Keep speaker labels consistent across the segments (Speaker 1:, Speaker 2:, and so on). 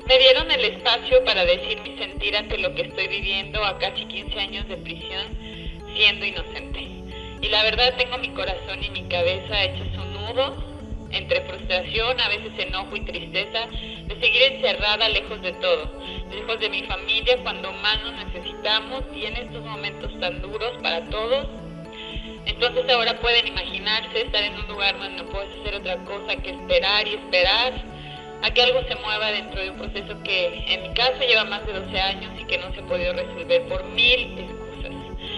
Speaker 1: Me dieron el espacio para decir mi sentir ante lo que estoy viviendo a casi 15 años de prisión, siendo inocente. Y la verdad tengo mi corazón y mi cabeza hechos un nudo, entre frustración, a veces enojo y tristeza, de seguir encerrada lejos de todo, lejos de mi familia cuando más nos necesitamos y en estos momentos tan duros para todos. Entonces ahora pueden imaginarse estar en un lugar donde no puedes hacer otra cosa que esperar y esperar a que algo se mueva dentro de un proceso que en mi caso lleva más de 12 años y que no se ha podido resolver por 1000 excusas.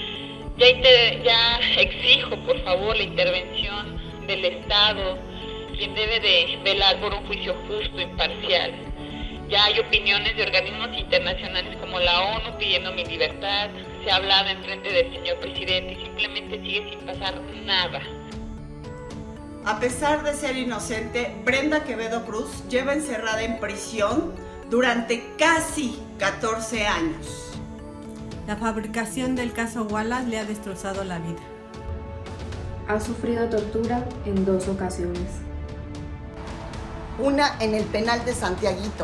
Speaker 1: Ya exijo por favor la intervención del Estado, quien debe de velar por un juicio justo e imparcial. Ya hay opiniones de organismos internacionales como la ONU pidiendo mi libertad, se ha hablado en frente del señor presidente y simplemente sigue sin pasar nada.
Speaker 2: A pesar de ser inocente, Brenda Quevedo Cruz lleva encerrada en prisión durante casi 14 años.
Speaker 3: La fabricación del caso Wallace le ha destrozado la vida.
Speaker 4: Ha sufrido tortura en 2 ocasiones.
Speaker 2: Una en el penal de Santiaguito.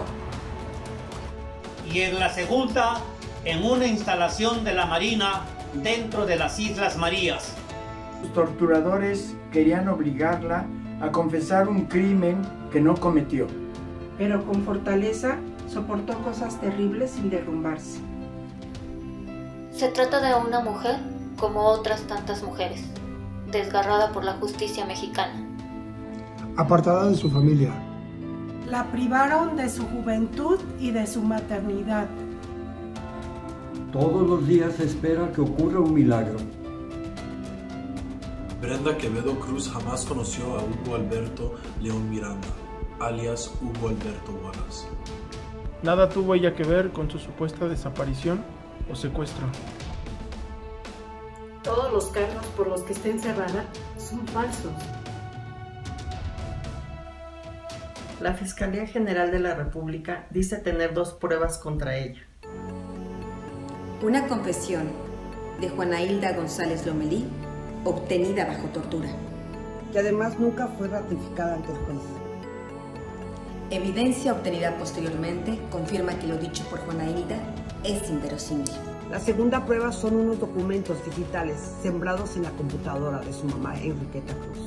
Speaker 5: Y en la segunda, en una instalación de la Marina dentro de las Islas Marías.
Speaker 6: Los torturadores querían obligarla a confesar un crimen que no cometió.
Speaker 7: Pero con fortaleza soportó cosas terribles sin derrumbarse.
Speaker 8: Se trata de una mujer como otras tantas mujeres, desgarrada por la justicia mexicana.
Speaker 9: Apartada de su familia.
Speaker 7: La privaron de su juventud y de su maternidad.
Speaker 10: Todos los días se espera que ocurra un milagro.
Speaker 11: Brenda Quevedo Cruz jamás conoció a Hugo Alberto León Miranda, alias Hugo Alberto Wallace.
Speaker 12: Nada tuvo ella que ver con su supuesta desaparición o secuestro.
Speaker 13: Todos los cargos por los que está encerrada son falsos.
Speaker 14: La Fiscalía General de la República dice tener 2 pruebas contra ella.
Speaker 15: Una confesión de Juana Hilda González Lomelí, obtenida bajo tortura.
Speaker 7: Que además nunca fue ratificada ante el juez.
Speaker 15: Evidencia obtenida posteriormente confirma que lo dicho por Juana Hilda es inverosímil.
Speaker 7: La segunda prueba son unos documentos digitales sembrados en la computadora de su mamá, Enriqueta Cruz.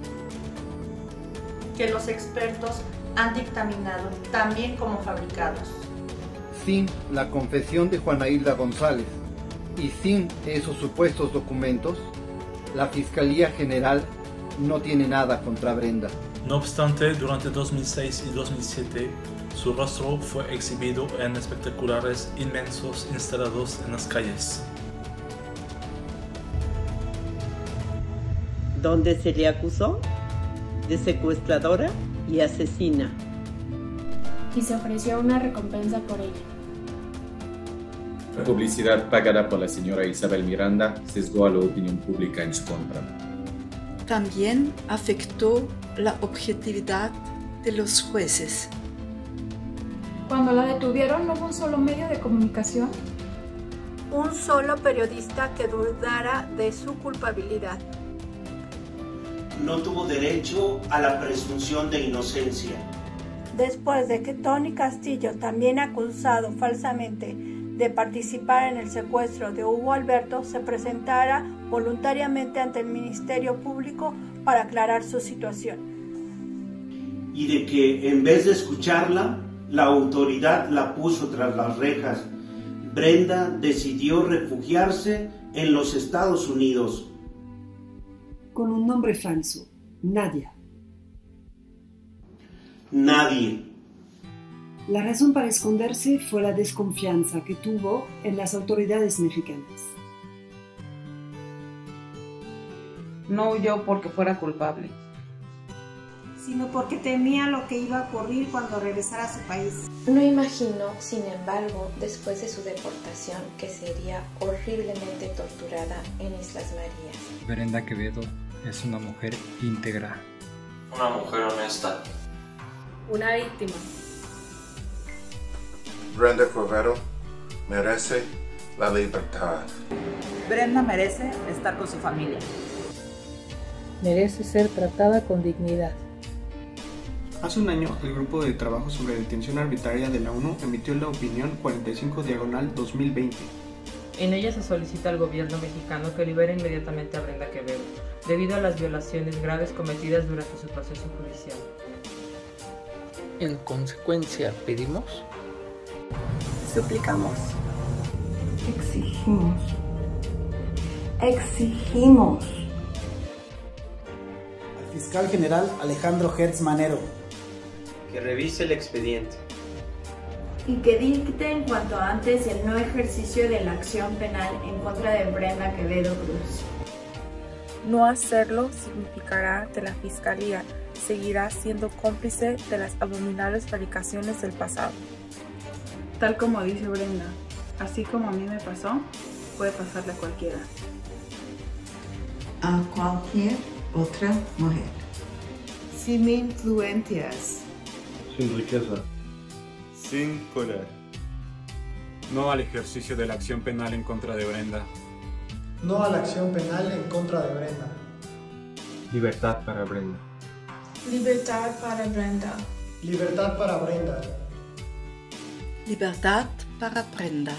Speaker 14: Que los expertos han dictaminado también como fabricados.
Speaker 16: Sin la confesión de Juana Hilda González y sin esos supuestos documentos, la Fiscalía General no tiene nada contra Brenda.
Speaker 11: No obstante, durante 2006 y 2007, su rostro fue exhibido en espectaculares inmensos instalados en las calles.
Speaker 2: Donde se le acusó de secuestradora y asesina.
Speaker 4: Y se ofreció una recompensa por ella.
Speaker 17: La publicidad pagada por la señora Isabel Miranda sesgó a la opinión pública en su contra.
Speaker 18: También afectó la objetividad de los jueces.
Speaker 4: Cuando la detuvieron, ¿no hubo un solo medio de comunicación?
Speaker 19: Un solo periodista que dudara de su culpabilidad.
Speaker 20: No tuvo derecho a la presunción de inocencia.
Speaker 19: Después de que Tony Castillo, también acusado falsamente de participar en el secuestro de Hugo Alberto, se presentara voluntariamente ante el Ministerio Público para aclarar su situación.
Speaker 20: Y de que en vez de escucharla, la autoridad la puso tras las rejas. Brenda decidió refugiarse en los Estados Unidos.
Speaker 7: Con un nombre falso, Nadia.
Speaker 20: Nadie.
Speaker 7: La razón para esconderse fue la desconfianza que tuvo en las autoridades mexicanas.
Speaker 14: No huyó porque fuera culpable,
Speaker 7: sino porque temía lo que iba a ocurrir cuando regresara a su país.
Speaker 8: No imaginó, sin embargo, después de su deportación, que sería horriblemente torturada en Islas Marías.
Speaker 10: Brenda Quevedo es una mujer íntegra.
Speaker 11: Una mujer honesta.
Speaker 4: Una víctima.
Speaker 6: Brenda Quevedo merece la libertad.
Speaker 2: Brenda merece estar con su familia.
Speaker 13: Merece ser tratada con dignidad.
Speaker 12: Hace un año, el Grupo de Trabajo sobre Detención Arbitraria de la ONU emitió la opinión 45/2020.
Speaker 21: En ella se solicita al gobierno mexicano que libere inmediatamente a Brenda Quevedo, debido a las violaciones graves cometidas durante su proceso judicial.
Speaker 22: En consecuencia, pedimos,
Speaker 23: suplicamos, exigimos
Speaker 24: al fiscal general Alejandro Hertz Manero
Speaker 25: que revise el expediente
Speaker 26: y que dicte en cuanto antes el no ejercicio de la acción penal en contra de Brenda Quevedo Cruz.
Speaker 27: No hacerlo significará que la Fiscalía seguirá siendo cómplice de las abominables fabricaciones del pasado.
Speaker 4: Tal como dice Brenda, así como a mí me pasó, puede pasarle a cualquiera.
Speaker 28: A cualquier otra mujer.
Speaker 29: Sin influencias.
Speaker 30: Sin riqueza.
Speaker 31: Sin poder.
Speaker 32: No al ejercicio de la acción penal en contra de Brenda.
Speaker 9: No a la acción penal en contra de Brenda.
Speaker 30: Libertad para Brenda.
Speaker 27: Libertad para Brenda.
Speaker 9: Libertad para Brenda.
Speaker 18: Libertad para Brenda.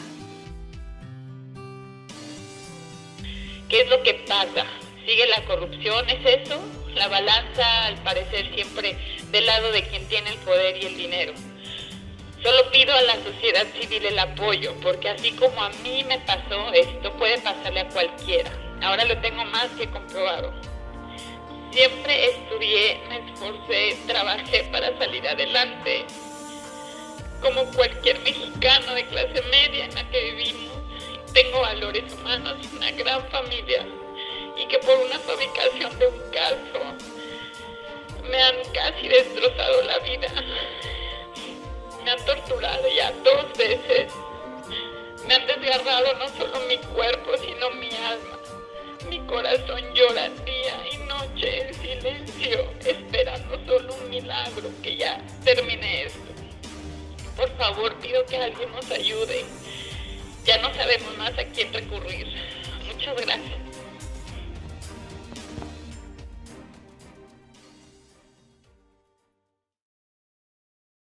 Speaker 1: ¿Qué es lo que pasa? ¿Sigue la corrupción? ¿Es eso? La balanza, al parecer, siempre del lado de quien tiene el poder y el dinero. Solo pido a la sociedad civil el apoyo, porque así como a mí me pasó, esto puede pasarle a cualquiera. Ahora lo tengo más que comprobado. Siempre estudié, me esforcé, trabajé para salir adelante. Como cualquier mexicano de clase media en la que vivimos, tengo valores humanos y una gran familia. Y que por una fabricación de un caso me han casi destrozado la vida. Me han torturado ya 2 veces. Me han desgarrado no solo mi cuerpo, sino mi alma. Mi corazón llora día y noche en silencio, esperando solo un milagro, que ya termine esto. Por favor, pido que alguien nos ayude. Ya no sabemos más a quién recurrir. Muchas gracias.